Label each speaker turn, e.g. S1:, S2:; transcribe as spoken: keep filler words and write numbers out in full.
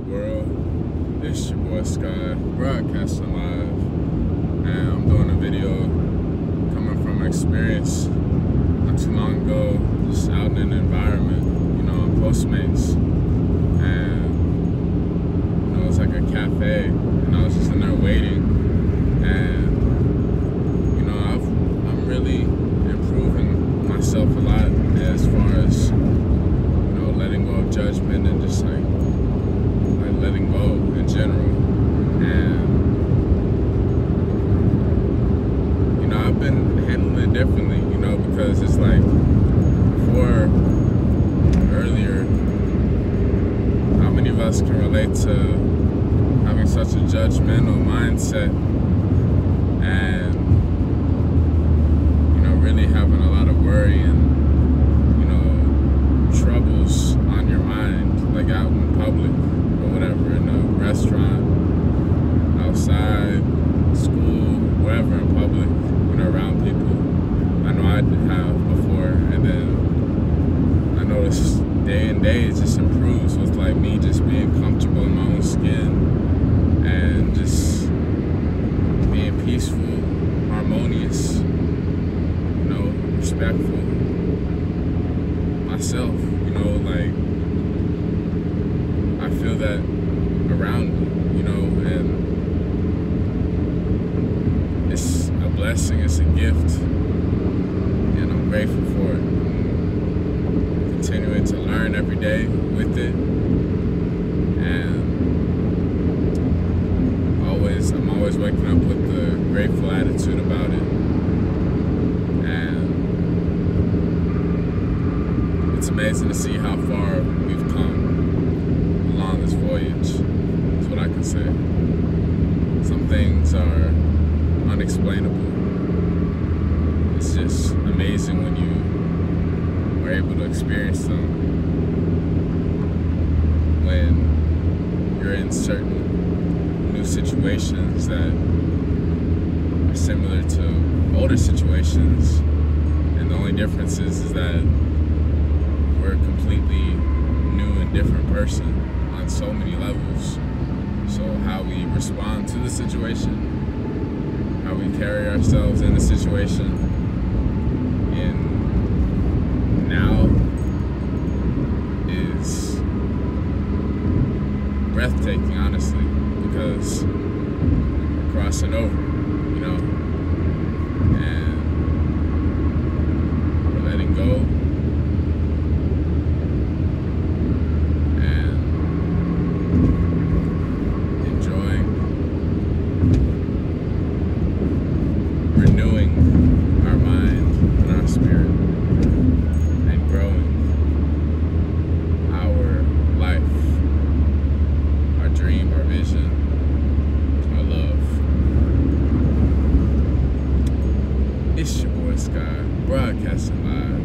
S1: world. It's your boy Sky, broadcasting live, and I'm doing a video coming from an experience not too long ago, just out in an environment, you know, on Postmates, and you know, it was like a cafe, and I was just in there waiting, and you know, I've, I'm really improving myself a lot as far as, you know, letting go of judgment and just like letting go in general. And you know, I've been handling it differently, you know, because it's like before, earlier, how many of us can relate to having such a judgmental mindset and, you know, really having a lot of worry and, you know, troubles on your mind, like out in public, whatever, in a restaurant, outside, school, wherever in public, you know, around people. I know I have before, and then I notice day and day it just improves with like me just being comfortable in my own skin and just being peaceful, harmonious, you know, respectful myself, you know, like I feel that around me, you know, and it's a blessing, it's a gift, and I'm grateful for it. I'm continuing to learn every day with it, and always, I'm always waking up with a grateful attitude about it, and it's amazing to see how far we've come along this voyage, is what I can say. Some things are unexplainable. It's just amazing when you are able to experience them, when you're in certain new situations that are similar to older situations, and the only difference is, is that we're a completely new and different person on so many levels. So how we respond to the situation, how we carry ourselves in the situation, in now is breathtaking, honestly, because we're crossing over, you know, and we're letting go. Renewing our mind and our spirit, and growing our life, our dream, our vision, our love. It's your boy Sky, broadcasting live.